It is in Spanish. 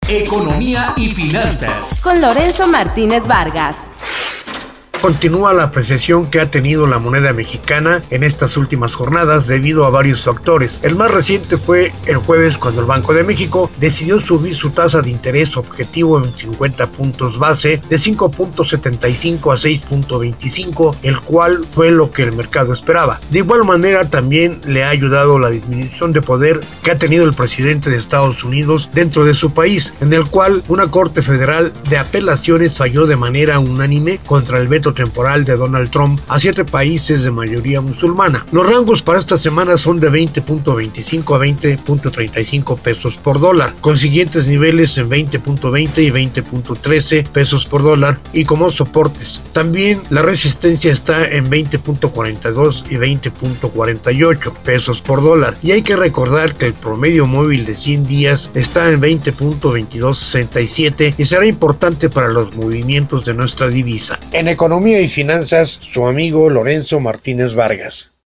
Economía y finanzas. Con Lorenzo Martínez Vargas. Continúa la apreciación que ha tenido la moneda mexicana en estas últimas jornadas debido a varios factores. El más reciente fue el jueves, cuando el Banco de México decidió subir su tasa de interés objetivo en 50 puntos base de 5.75 a 6.25, el cual fue lo que el mercado esperaba. De igual manera, también le ha ayudado la disminución de poder que ha tenido el presidente de Estados Unidos dentro de su país, en el cual una Corte Federal de Apelaciones falló de manera unánime contra el veto temporal de Donald Trump a 7 países de mayoría musulmana. Los rangos para esta semana son de 20.25 a 20.35 pesos por dólar, con siguientes niveles en 20.20 y 20.13 pesos por dólar, y como soportes también la resistencia está en 20.42 y 20.48 pesos por dólar, y hay que recordar que el promedio móvil de 100 días está en 20.2267 y será importante para los movimientos de nuestra divisa. En economía y finanzas, su amigo Lorenzo Martínez Vargas.